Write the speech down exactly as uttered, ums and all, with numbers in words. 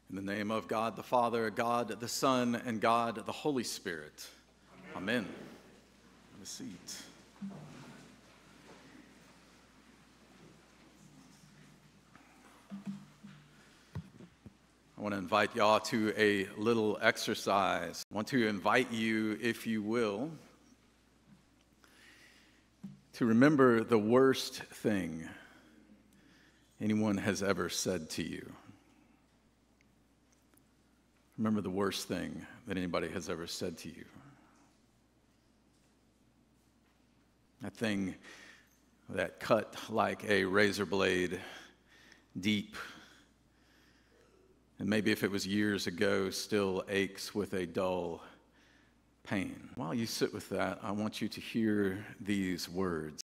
In the name of God the Father, God the Son, and God the Holy Spirit. Amen. Amen. Have a seat. I want to invite y'all to a little exercise. I want to invite you, if you will, to remember the worst thing anyone has ever said to you. Remember the worst thing that anybody has ever said to you. That thing that cut like a razor blade deep, and maybe if it was years ago, still aches with a dull pain. While you sit with that, I want you to hear these words.